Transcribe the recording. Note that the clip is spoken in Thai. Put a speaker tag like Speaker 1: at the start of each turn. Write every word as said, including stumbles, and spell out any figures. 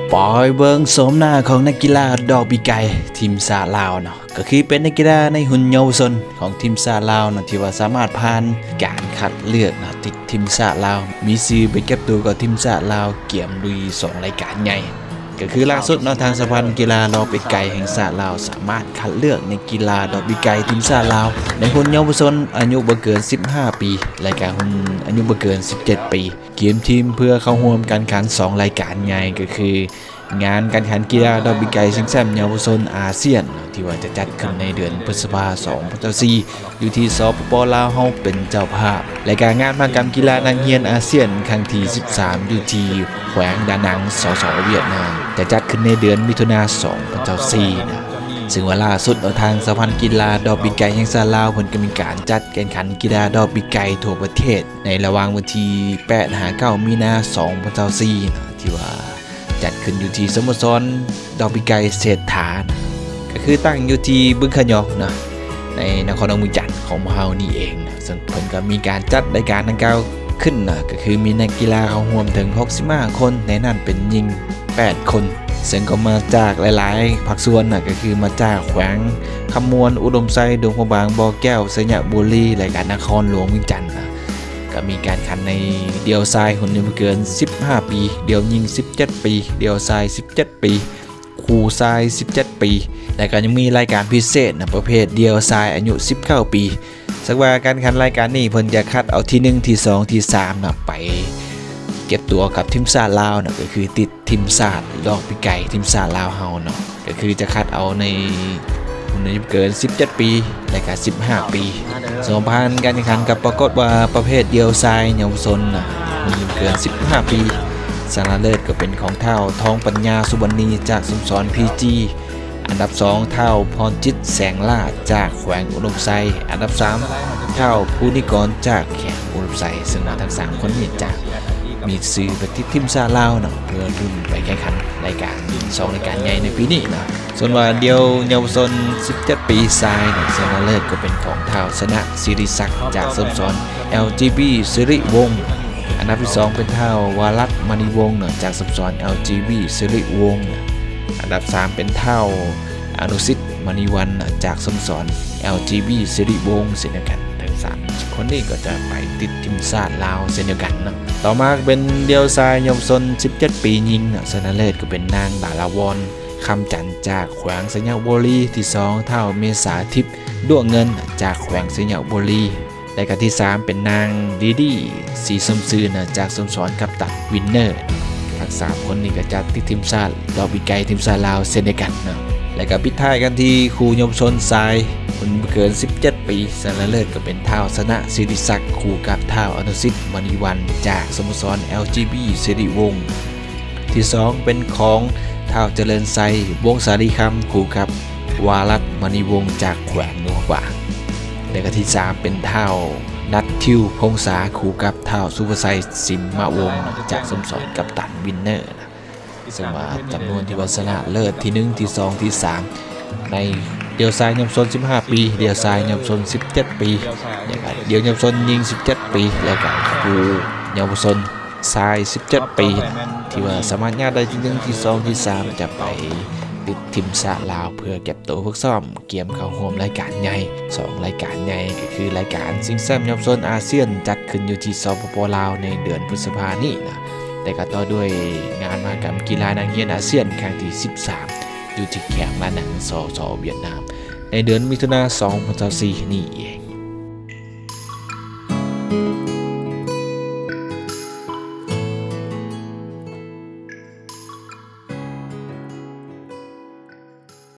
Speaker 1: ปอยเบิงโสมหน้าของนักกีฬาดอกปีไก่ทีมชาติลาวเนาะก็คือเป็นนักกีฬาในหุ่นเยาวชนของทีมชาติลาวเนาะที่ว่าสามารถผ่านการคัดเลือกเนาะติดทีมชาติลาวมีชื่อไปเก็บตัวกับทีมชาติลาวเกี่ยมลุยสองรายการใหญ่ก็คือล่าสุดเนาะทางสภากีฬาดอกปีไก่แห่งชาติลาวสามารถคัดเลือกในกีฬาดอกปีไก่ทีมชาติลาวในหุ่นเยาวชนอายุบ่เกินสิบห้าปีรายการหุ่นอายุบ่เกินสิบเจ็ดปีเกมทีมเพื่อเข้าร่วมการแข่งขันสองรายการใหญ่ก็คืองานการแข่งขันกีฬาดอกปีไก่ชิงแชมป์เยาวชนอาเซียนที่ว่าจะจัดขึ้นในเดือนพฤษภาคมสองพันยี่สิบสี่อยู่ที่สปป.ลาวเฮาเป็นเจ้าภาพรายการงานมหกรรมกีฬานักเรียนอาเซียนครั้งที่สิบสามอยู่ที่แขวงดานังสสเวียดนามจะจัดขึ้นในเดือนมิถุนายนสองพันยี่สิบสี่นะซึ่งว่าล่าสุดทางสภากีฬาดอกปีไก่แห่งชาติลาวเพิ่นก็มีการจัดการแข่งขันกีฬาดอกปีไก่ทั่วประเทศในระหว่างวันที่แปดถึงเก้ามีนาคมสองพันยี่สิบสี่นะที่ว่าจัดขึ้นอยู่ที่สโมสรดอกปีไก่เศรษฐานะก็คือตั้งอยู่ที่บึงขยอกนะในนครหลวงเมืองจันทร์ของเฮานี่เองนะซึ่งเพิ่นก็มีการจัดรายการดังกล่าวขึ้นนะก็คือมีนักกีฬาเข้าร่วมถึงหกสิบห้าคนในนั้นเป็นหญิงแปดคนซึ่งก็มาจากหลายๆภาคส่วนนะก็คือมาจากแขวงคำมวนอุดมไซดงพะบางบ่อแก้วสยามบุรีรายการนครหลวงเมืองจันทร์นะก็มีการขันในเดี่ยวทรายหุ่นอายุเกินสิบห้าปีเดี่ยวยิงสิบเจ็ดปีเดี่ยวทรายสิบเจ็ดปีคู่ทรายสิบเจ็ดปีและก็ยังมีรายการพิเศษนะประเภทเดี่ยวทรายอายุสิบเก้าปีสักว่าการขันรายการนี้เพิ่นจะคัดเอาที่หนึ่งที่สองที่สามนะไปเก็บตัวกับทีมชาติลาวนะก็คือติดทีมชาติดอกปีไก่ทีมชาติลาวเฮาเนาะก็คือจะคัดเอาในหุ่นอายุเกินสิบเจ็ดปีและก็สิบห้าปีสองพันการแข่งขันกับปรากฏว่าประเภทเดี่ยวทรายเยาวชนนะหุ่นอายุเกินสิบห้าปีชนะเลิศก็เป็นของเท่าทองปัญญาสุวรรณีจากสโมสร พี จี อันดับสองเท่าพรจิตแสงลาดจากแขวงอุดมไซอันดับสามเท่าภูนิกรจากแขวงอุดมไซซึ่งทั้งสามคนนี้จากมีสื่อไปที่ทีมชาติลาวนะเพื่อรุ่นไปแข่งขันรายการสองรายการใหญ่ในปีนี้นะส่วนว่าเดียวเยาวชนสิบเจ็ดปีทรายนะชนะเลิศก็เป็นของเท่าชนะศิริศักดิ์จากสโมสร แอล จี บี สิริวงศ์อันดับที่สองเป็นเท่าวารัตน์มณีวงศ์นะจากสโมสร แอล จี บี สิริวงศ์นะอันดับสามเป็นเท่าอนุสิทธิ์มณีวันนะจากสโมสร แอล จี บี สิริวงศ์เช่นเดียวกันทั้งสามคนนี้ก็จะไปติดทีมชาติลาวเช่นเดียวกันนะต่อมาเป็นเดียวทรายเยาวชนสิบเจ็ดปีหญิงนะชนะเลิศก็เป็นนางดาราวรคำจันทร์จากแขวงสยามบุรีที่สองเท่าเมษาทิพย์ดวงเงินจากแขวงสยามบุรีและก็ที่สามเป็นนางดีดีสีสมซื่อนะจากสโมสรกัปตันวินเนอร์ทั้งสามคนนี้ก็จะติดทีมชาติดอกปีไก่ทีมชาติลาวเช่นเดียวกันนะและก็ปิดท้ายกันที่คู่เยาวชนทรายคนเกินสิบเจ็ดปีชนะเลิศก็เป็นเท่าชนะศิริศักดิ์คู่กับเท่าอนุสิทธิ์มณีวันจากสโมสร แอล จี บี สิริวงศ์ที่สองเป็นของเท่าเจริญไซวงสาลีคำคู่กับวารัตน์มณีวงศ์จากแขวงหลวงกว่าและก็ที่สามเป็นเท่านัททิวพงษาคู่กับเท่าสุภไซสิมมะวงศ์จากสโมสรกัปตันวินเนอร์ซึ่งว่าจำนวนที่วัชนะเลิศที่หนึ่งที่สองที่สามในเดียวทรายเยาวชนสิบห้าปีเดียวทรายเยาวชนสิบเจ็ดปีเดียวเยาวชนยิงสิบเจ็ดปีและก็คู่เยาวชนทรายสิบเจ็ดปีที่ว่าสามารถญาติได้ที่หนึ่งที่สองที่สามจะไปติดทีมชาติลาวเพื่อเก็บตัวฝึกซ้อมเกียมเข้าร่วมรายการใหญ่สองรายการใหญ่ก็คือรายการชิงแชมป์เยาวชนอาเซียนจัดขึ้นอยู่ที่สปป.ลาวในเดือนพฤษภาคมนี้นะแต่ก็ต่อด้วยงานมหกรรมกีฬานักเรียนอาเซียนครั้งที่สิบสามอยู่ที่แขวงดานังสสเวียดนามในเดือนมิถุนายนสองพันยี่สิบสี่นี่เอง